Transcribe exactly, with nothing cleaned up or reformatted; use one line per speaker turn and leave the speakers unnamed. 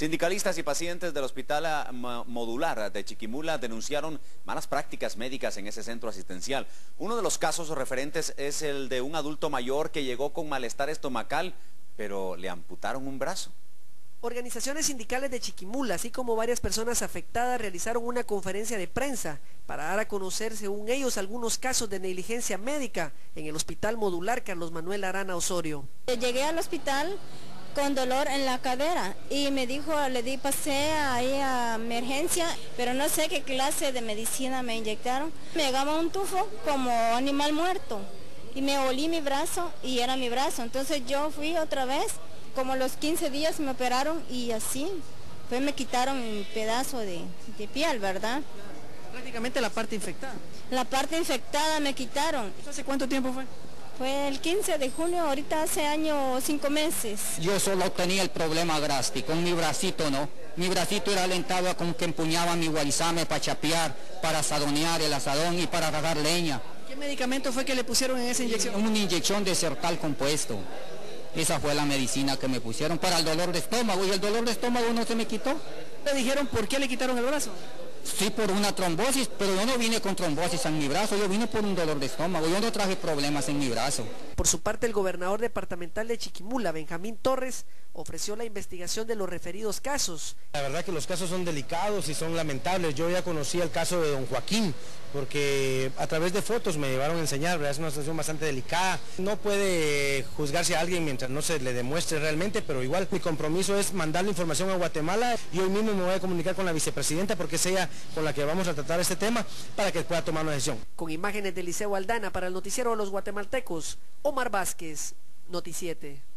Sindicalistas y pacientes del Hospital Modular de Chiquimula denunciaron malas prácticas médicas en ese centro asistencial. Uno de los casos referentes es el de un adulto mayor que llegó con malestar estomacal, pero le amputaron un brazo.
Organizaciones sindicales de Chiquimula, así como varias personas afectadas, realizaron una conferencia de prensa para dar a conocer, según ellos, algunos casos de negligencia médica en el Hospital Modular Carlos Manuel Arana Osorio.
Llegué al hospital con dolor en la cadera y me dijo, le di, pasé ahí a emergencia, pero no sé qué clase de medicina me inyectaron. Me llegaba un tufo como animal muerto y me olí mi brazo y era mi brazo. Entonces yo fui otra vez, como los quince días me operaron y así, pues me quitaron un pedazo de, de piel, ¿verdad?
Prácticamente la parte infectada.
La parte infectada me quitaron.
¿Hace cuánto tiempo fue?
Fue el quince de junio, ahorita hace año cinco meses.
Yo solo tenía el problema drástico, con mi bracito no. Mi bracito era alentado con que empuñaba mi guarizame para chapear, para asadonear el asadón y para agarrar leña.
¿Qué medicamento fue que le pusieron en esa inyección?
Una inyección de Sertal compuesto. Esa fue la medicina que me pusieron para el dolor de estómago y el dolor de estómago no se me quitó.
¿Le dijeron por qué le quitaron el brazo?
Sí, por una trombosis, pero yo no vine con trombosis en mi brazo, yo vine por un dolor de estómago, yo no traje problemas en mi brazo.
Por su parte, el gobernador departamental de Chiquimula, Benjamín Torres, ofreció la investigación de los referidos casos.
La verdad que los casos son delicados y son lamentables. Yo ya conocí el caso de don Joaquín, porque a través de fotos me llevaron a enseñar, es una situación bastante delicada. No puede juzgarse a alguien mientras no se le demuestre realmente, pero igual mi compromiso es mandar la información a Guatemala y hoy mismo me voy a comunicar con la vicepresidenta porque es ella con la que vamos a tratar este tema para que pueda tomar una decisión.
Con imágenes de Liceo Aldana para el noticiero de los guatemaltecos, Omar Vázquez, Noticiete.